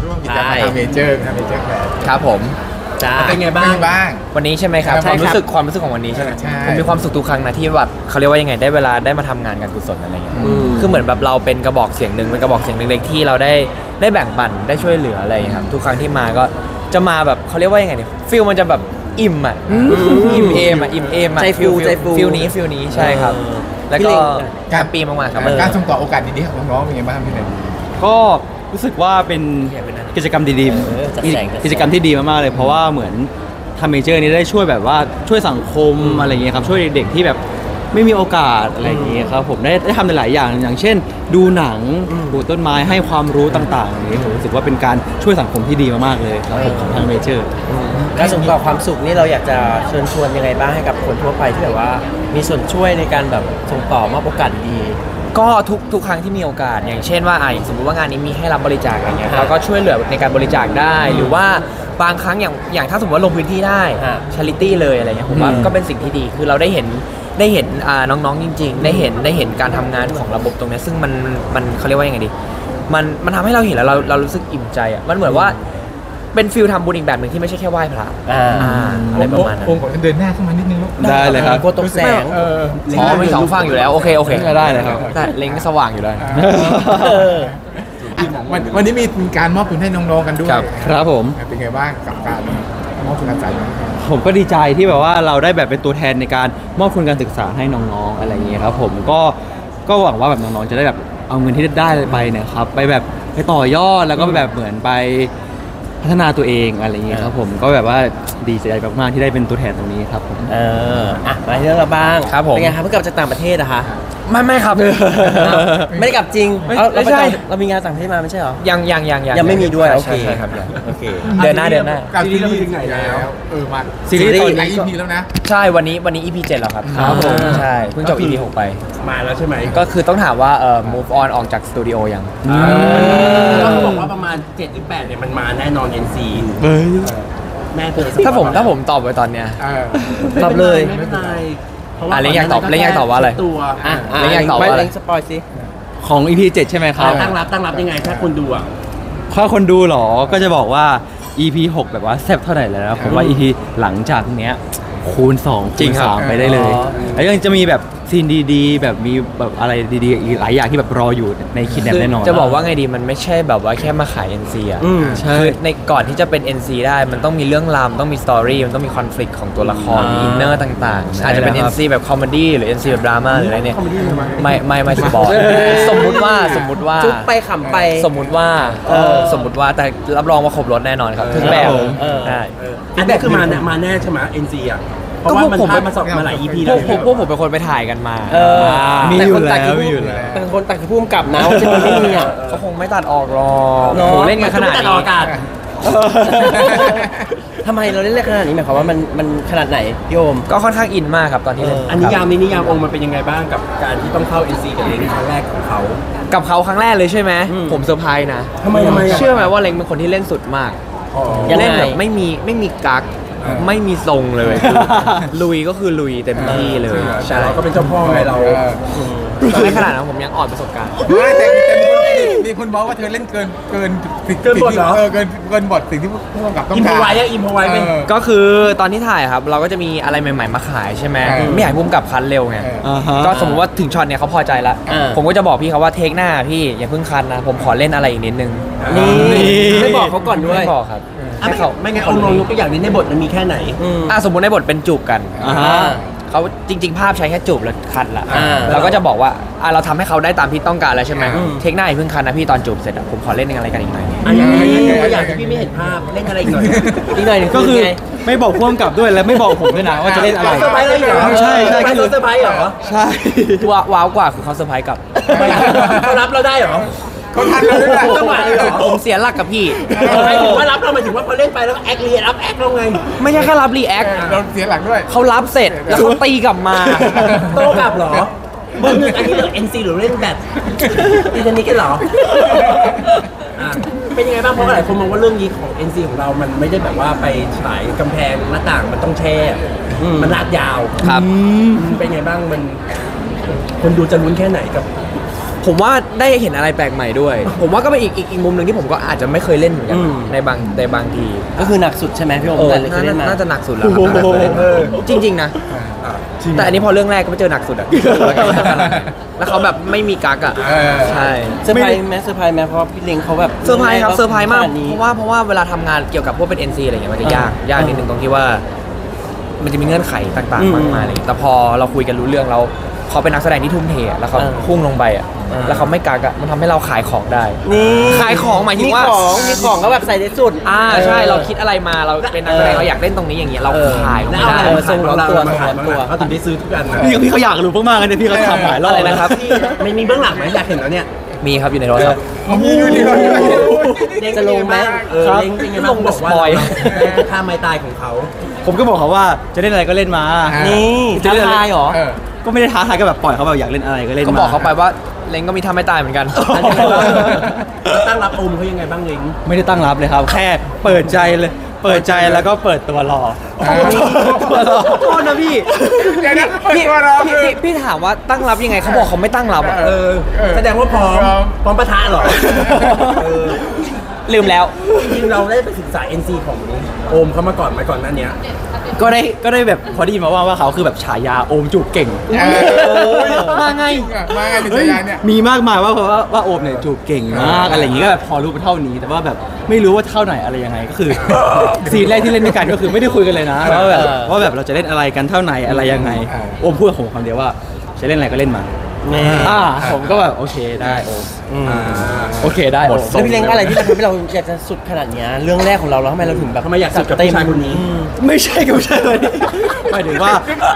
ร่วมกิจกรรมทำเมเจอร์แฟร์ครับผมเป็นไงบ้างวันนี้ใช่ไหมครับความรู้สึกของวันนี้ใช่ไหมผมมีความสุขทุกครั้งนะที่แบบเขาเรียกว่ายังไงได้เวลาได้มาทำงานการกุศลอะไรเงี้ยคือเหมือนแบบเราเป็นกระบอกเสียงหนึ่งเป็นกระบอกเสียงเล็กๆที่เราได้แบ่งปันได้ช่วยเหลืออะไรครับทุกครั้งที่มาก็จะมาแบบเขาเรียกว่ายังไงเนี่ยฟิลมันจะแบบอิ่มอ่ะอิ่มเอมอ่ะฟิลนี้ใช่ครับแล้วก็แฮปปี้มากๆครับการส่งต่อโอกาสดีๆของน้องๆเป็นไงบ้างพี่นายก็รู้สึกว่าเป็นกิจกรรมดีๆกิจกรรมที่ดีมากๆเลยเพราะว่าเหมือนทำเมเจอร์นี้ได้ช่วยแบบว่าช่วยสังคมอะไรอย่างเงี้ยครับช่วยเด็กๆที่แบบไม่มีโอกาสอะไรอย่างเงี้ยครับผมได้ทำหลายอย่างอย่างเช่นดูหนังปลูกต้นไม้ให้ความรู้ต่างๆอย่างนี้ผมรู้สึกว่าเป็นการช่วยสังคมที่ดีมากๆเลยครับของทางเมเจอร์การส่งต่อความสุขนี่เราอยากจะเชิญชวนยังไงบ้างให้กับคนทั่วไปที่แบบว่ามีส่วนช่วยในการแบบส่งต่อมอบโอกาสดีก็ทุกครั้งที่มีโอกาสอย่างเช่นว่าอย่างสมมติว่างานนี้มีให้รับบริจาคอะไรเงี้ยเราก็ช่วยเหลือในการบริจาคได้หรือว่าบางครั้งอย่างถ้าสมมติว่าลงพื้นที่ได้ชาริตี้เลยอะไรเงี้ยผมว่าก็เป็นสิ่งที่ดีคือเราได้เห็นน้องๆจริงๆได้เห็นการทำงานของระบบตรงนี้ซึ่งมันเขาเรียกว่ายังไงดีมันทำให้เราเห็นแล้วเรารู้สึกอิ่มใจอ่ะมันเหมือนว่าเป็นฟิลทำบุญอีกแบบหนึ่งที่ไม่ใช่แค่ไหว้พระอะไรประมาณนั้นผมขอเดินหน้าเข้ามานิดนึงได้เลยครับกลัวตกแสงมีสองฝั่งอยู่แล้วโอเคได้เลยครับได้เล็งสว่างอยู่แล้ววันนี้มีการมอบทุนให้น้องๆกันด้วยครับผมเป็นไงบ้างกับการมอบทุนการศึกษาผมก็ดีใจที่แบบว่าเราได้แบบเป็นตัวแทนในการมอบทุนการศึกษาให้น้องๆอะไรอย่างเงี้ยครับผมก็หวังว่าแบบน้องๆจะได้แบบเอาเงินที่ได้ไปเนี่ยครับไปแบบไปต่อยอดแล้วก็แบบเหมือนไปพัฒนาตัวเองอะไรอย่างเงี้ยครับผมก็แบบว่าดีใจมากๆที่ได้เป็นตัวแทนตรงนี้ครับผมมาที่เรื่องเราบ้างครับผมเป็นไงครับเพิ่งกลับจากต่างประเทศนะคะไม่ครับไม่ได้กลับจริงเรามีงานต่างประเทศมาไม่ใช่หรอยังไม่มีด้วยโอเคครับเดือนหน้ากับซีรีส์ถึงไหนแล้วมาซีรีส์ตอนไหน EP แล้วนะใช่วันนี้ EP 7แล้วครับผมใช่เพิ่งจบ EP 6ไปมาแล้วใช่ไหมก็คือต้องถามว่าmove on ออกจากสตูดิโอยังเขาบอกว่าประมาณ7 หรือ 8เนี่ยมันมาแน่นอน NC แม่เธอถ้าผมตอบไปตอนเนี้ยตอบเลยไม่เป็นไรเล้งอยากตอบว่าอะไรเล้งอยากตอบว่าอะไรสปอยสิของ EP 7ใช่ไหมครับตั้งรับยังไงถ้าคนดูถ้าคนดูหรอก็จะบอกว่า EP 6แบบว่าแซ่บเท่าไหร่แล้วนะผมว่า EP หลังจากเนี้ยคูณ2คูณ3ไปได้เลยแล้วยังจะมีแบบซีนดีๆแบบมีแบบอะไรดีๆอีกหลายอย่างที่แบบรออยู่ในคิดแน่นอนจะบอกว่าไงดีมันไม่ใช่แบบว่าแค่มาขาย NC อ่ะคือในก่อนที่จะเป็น NC ได้มันต้องมีเรื่องราวต้องมีสตอรี่มันต้องมีคอนฟ lict ของตัวละครมีอินเนอร์ต่างๆอาจจะเป็น NC แบบคอมเมดี้หรือ NC แบบดราม่าหรืออะไรเนี่ยไม่สปอยสมมุติว่าจุ๊บไปขำไปสมมุติว่าแต่รับรองว่าครบรถแน่นอนครับทุกแบบอันนี้คือมาแน่ใช่ไหม NC อ่ะเพราะว่ามันพามาสอบมาหลาย EP แล้วพวกผมเป็นคนไปถ่ายกันมามีอยู่แล้วแต่คนตัดคือพุ่มกับนะว่าจะไม่มีอ่ะเขาคงไม่ตัดออกหรอกโหเล่นกันขนาดนี้ทำไมเราเล่นขนาดนี้หมายความว่ามันขนาดไหนพี่โอมก็ค่อนข้างอินมากครับตอนที่เล่นอันนิยามองมันเป็นยังไงบ้างกับการที่ต้องเข้า NC กับเล้งครั้งแรกของเขากับเขาครั้งแรกเลยใช่ไหมผมเซอร์ไพรส์นะทำไมเชื่อไหมว่าเล้งเป็นคนที่เล่นสุดมากเล่นแบบไม่มีกั๊กไม่มีทรงเลยลุยก็คือลุยเต็มที่เลยใช่เราก็เป็นเจ้าพ่อไงเราในขนาดนั้นผมยังอ่อนประสบการณ์แต่มีคนบอกว่าเธอเล่นเกินบทเหรอเกินบทสิ่งที่ผู้กำกับต้องการอิมพอไว้ก็คือตอนที่ถ่ายครับเราก็จะมีอะไรใหม่ๆมาขายใช่ไหมไม่อยากพุ่มกับคันเร็วไงก็สมมติว่าถึงช็อตเนี่ยเขาพอใจแล้วผมก็จะบอกพี่เขาว่าเทคหน้าพี่อย่าเพิ่งคันนะผมขอเล่นอะไรอีกนิดนึงนี่ไม่บอกเขาก่อนด้วยไม่บอกครับไม่งั้นเอาลองยกตัวอย่างนี้ในบทมันมีแค่ไหนสมมุติในบทเป็นจูบกันเขาจริงๆภาพใช้แค่จูบแล้วคัดละเราก็จะบอกว่าเราทำให้เขาได้ตามที่ต้องการแล้วใช่ไหมเทคหน้าอีกเพิ่งคันนะพี่ตอนจูบเสร็จผมขอเล่นอะไรกันอีกหน่อยอย่างที่พี่ไม่เห็นภาพเล่นอะไรอีกหน่อยก็คือไม่บอกพ่วงกับด้วยและไม่บอกผมด้วยนะว่าจะเล่นอะไรเซอร์ไพรส์เลยเหรอใช่ก็คือเซอร์ไพรส์เหรอใช่ว้าวกว่าคือเขาเซอร์ไพรส์กับเขารับเราได้เหรอเขาทันเราได้จังหวะเลยเหรอผมเสียหลักกับพี่หมายถึงว่ารับเราหมายถึงว่าพอเล่นไปแล้วแอครีแอคเราไงไม่ใช่แค่รับรีแอคเราเสียหลักด้วยเขารับเสร็จแล้วเขาตีกลับมาโต้กลับเหรอเบอร์หนึ่งอันนี้เหลือ NC หรือเล่นแบบอีนนี้กันเหรอเป็นยังไงบ้างเพราะหลายคนมองว่าเรื่องนี้ของ NC ของเรามันไม่ได้แบบว่าไปฉายกำแพงหน้าต่างมันต้องแช่มันลากยาวครับเป็นไงบ้างมันคนดูจะลุ้นแค่ไหนกับผมว่าได้เห็นอะไรแปลกใหม่ด้วย ผมว่าก็เป็นอีกมุมหนึ่งที่ผมก็อาจจะไม่เคยเล่นเหมือนกันในบางทีก็คือหนักสุดใช่ไหมพี่โอมแต่เคยเล่นมาน่าจะหนักสุดแล้วจริงๆนะแต่อันนี้พอเรื่องแรกก็ไปเจอหนักสุดอะแล้วเขาแบบไม่มีกักอะใช่เซอร์ไพรส์ไหมเพราะพี่เล้งเขาแบบเซอร์ไพรส์ครับเซอร์ไพรส์มากขนดนี้เพราะว่าเวลาทำงานเกี่ยวกับพวกเป็น NC อะไรเงี้ยมันจะยากนิดนึงตรงที่ว่า มันจะมีเงื่อนไขต่างๆมากมายอะไรเงี้ยแต่พอเราคุยกันรู้เรื่องแล้วเขาเป็นนักแสดงที่ทุ่มเทอะแล้วเขาพุ่งลงไปอะแล้วเขาไม่กักอะมันทำให้เราขายของได้นี่ขายของหมายถึงว่ามีของก็แบบใส่ในสุดใช่เราคิดอะไรมาเราเป็นนักแสดงเราอยากเล่นตรงนี้อย่างเงี้ยเราขายไม่ได้ส่งล้อมตัวเขาถึงได้ซื้อทุกอันนะพี่เขาอยากรู้มากๆเลยเนี่ยพี่เขาทำหลายรอบอะไรนะครับไม่มีเบื้องหลังไหมอยากเห็นแล้วเนี่ยมีครับอยู่ในรถครับมีอยู่ดีเลยจะลงไหมเล้งเป็นไงบ้างบอกว่าสปอยท่าไม้ตายของเขาผมก็บอกเขาว่าจะเล่นอะไรก็เล่นมานี่ท้าทายเหรอก็ไม่ได้ท้าทายก็แบบปล่อยเขาแบบอยากเล่นอะไรก็เล่นก็มาบอกเขาไปว่าเล้งก็มีทำไม่ตายเหมือนกันตั้งรับอมเขายังไงบ้างเล้งไม่ได้ตั้งรับเลยครับแค่เปิดใจเลยเปิดใจแล้วก็เปิดตัวรอตัวรอโทษนะพี่เดี๋ยวนะพี่ถามว่าตั้งรับยังไงเขาบอกเขาไม่ตั้งรับอะแสดงว่าพร้อมปะทะเหรอลืมแล้วจริงๆเราได้ไปศึกษา NC ของโอมเขามาก่อนหน้านี้ก็ได้แบบพอได้ยินมาว่าเขาคือแบบฉายาโอมจูบเก่งมาไงมาไงเป็นเฮ้ยยายเนี่ยมีมากมายว่าโอมเนี่ยจูบเก่งมากอะไรอย่างงี้ก็แบบพอรู้ไปเท่านี้แต่ว่าแบบไม่รู้ว่าเท่าไหนอะไรยังไงก็คือ ซีนแรกที่เล่นด้วยกันก็คือไม่ได้คุยกันเลยนะว่าแบบเราจะเล่นอะไรกันเท่าไหนอะไรยังไงโอมพูดกับผมคำเดียวว่าจะเล่นอะไรก็เล่นมาผมก็แบบโอเคได้โอมโอเคได้โอมแล้วพี่เล้งอะไรที่ทำให้เราอยากจะสุดขนาดเนี้ยเรื่องแรกของเราแล้วทำไมเราถึงแบบทำไมอยากสุดกับผู้ชายคนนี้ไม่ใช่เลยหมายถึงว่า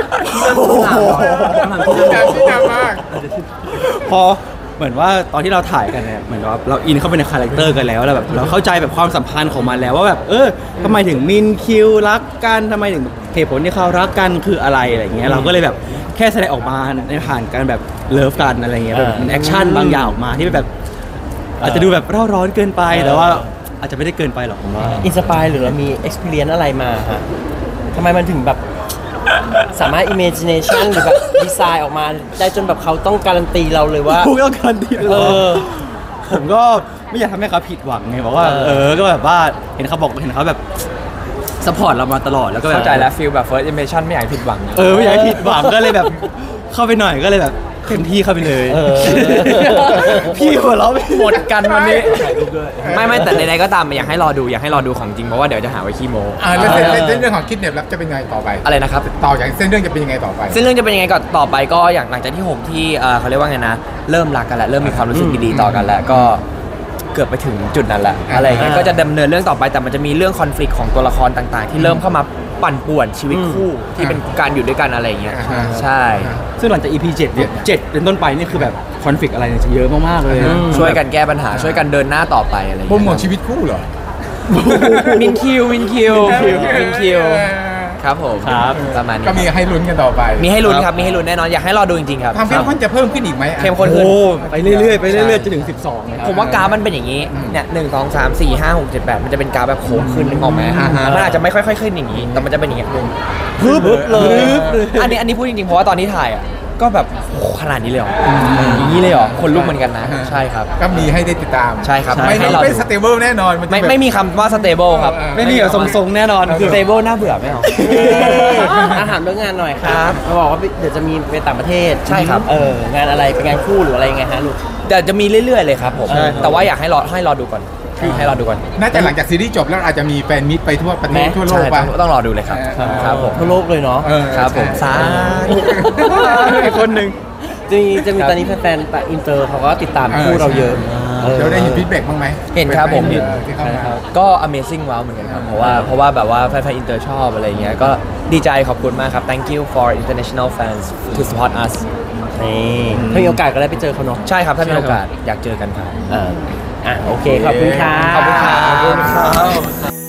ที่ดามากพอเหมือนว่าตอนที่เราถ่ายกันเนี่ยเหมือนว่าเราอินเข้าไปในคาแรคเตอร์กันแล้วแบบเราเข้าใจแบบความสัมพันธ์ของมันแล้วว่าแบบทำไมถึงมินคิวรักกันทำไมถึงเหตุผลที่เขารักกันคืออะไรเงี้ยเราก็เลยแบบแค่แสดงออกมาในผ่านการแบบเลิฟกันอะไรเงี้ยแบบแอคชั่นบางอย่างออกมาที่แบบอาจจะดูแบบเร่าร้อนเกินไปแต่ว่าอาจจะไม่ได้เกินไปหรอกผมว่าอินสปายหรือเรามี experience อะไรมาฮะทำไมมันถึงแบบสามารถ imagination หรือแบบดีไซน์ออกมาได้จนแบบเขาต้องการันตีเราเลยว่าพูดแล้วกันดีผมก็ไม่อยากทำให้เขาผิดหวังไงบอกว่าก็แบบว่าเห็นเขาแบบซัพพอร์ตเรามาตลอดแล้วก็แบบเข้าใจแล้วฟีลแบบ first impression ไม่อยากให้ผิดหวังไม่อยากให้ผิดหวังก็เลยแบบเข้าไปหน่อยก็เลยแบบเต็มที่เข้าไปเลยพี่หัวเราะหมดกันวันนี้ไม่แต่ใดๆก็ตามอยากให้รอดูของจริงเพราะว่าเดี๋ยวจะหาไว้ขี้โมแล้วเส้นเรื่องของคิดเนี่ยรับจะเป็นยังไงต่อไปอะไรนะครับต่อจากเส้นเรื่องจะเป็นยังไงต่อไปเส้นเรื่องจะเป็นยังไงก่อนต่อไปก็อย่างหลังจากที่ผมที่เขาเรียกว่าไงนะเริ่มรักกันแล้วเริ่มมีความรู้สึกดีๆต่อกันแล้วก็เกือบไปถึงจุดนั้นแล้วอะไรเงี้ยก็จะดำเนินเรื่องต่อไปแต่มันจะมีเรื่องคอนฟ lict ของตัวละครต่างๆ ที่เริ่มเข้ามาปั่นป่วนชีวิตคู่ที่เป็นการอยู่ด้วยกันอะไรเงี้ยใช่ซึ่งหลังจาก EP 7เนี่ย7เป็นต้นไปนี่คือแบบคอนฟ lict อะไรเนี่ยจะเยอะมากๆเลยช่วยกันแก้ปัญหาช่วยกันเดินหน้าต่อไปอะไรโปรเงี้ยโมทชีวิตคู่เหรอมินคิวครับผมประมาณนี้ก็มีให้ลุ้นกันต่อไปมีให้ลุ้นครับมีให้ลุ้นแน่นอนอยากให้รอดูจริงๆครับความเข้มข้นจะเพิ่มขึ้นอีกไหมเข้มข้นขึ้นโอ้ไปเรื่อยๆจะถึง12เลยครับผมว่ากราฟมันเป็นอย่างนี้เนี่ย1 2 3 4 5 6 7 8มันจะเป็นกราฟแบบโค้งขึ้นนึกออกไหมมันอาจจะไม่ค่อยๆขึ้นอย่างนี้แต่มันจะเป็นอย่างเงี้ยปึ๊บเลยอันนี้พูดจริงๆเพราะว่าตอนที่ถ่ายอ่ะก็แบบโอ้ขนาดนี้เลยเหรออย่างนี้เลยเหรอคนลุกเหมือนกันนะใช่ครับก็มีให้ได้ติดตามใช่ครับไม่ให้เราไม่สเตเบิลแน่นอนนจะแบบไม่มีคำว่า stable ครับไม่มีแบบทรงๆแน่นอนคือ stable น่าเบื่อไม่เอาอาหารเรื่องงานหน่อยครับเขาบอกว่าเดี๋ยวจะมีไปต่างประเทศใช่ครับงานอะไรเป็นงานคู่หรืออะไรยังไงฮะลูกแต่จะมีเรื่อยๆเลยครับผมแต่ว่าอยากให้รอดูก่อนให้รอดูก่อนน่าจะหลังจากซีรีส์จบแล้วอาจจะมีแฟนมิตไปทั่วประเทศทั่วโลกใช่ป่ะต้องรอดูเลยครับครับผมทั่วโลกเลยเนาะครับผมสาธุอีกคนหนึ่งจะมีตอนนี้แฟนๆแต่อินเตอร์เขาก็ติดตามคู่เราเยอะเดี๋ยวได้เห็นฟีดแบ็กบ้างไหมเห็นครับผมที่เข้ามาก็ amazing ว้าวเหมือนกันครับเพราะว่าแบบว่าแฟนๆอินเตอร์ชอบอะไรเงี้ยก็ดีใจขอบคุณมากครับ thank you for international fans to support us นี่ถ้ามีโอกาสก็ได้ไปเจอเขาเนาะใช่ครับถ้ามีโอกาสอยากเจอกันครับโอเคขอบคุณครับขอบคุณครับ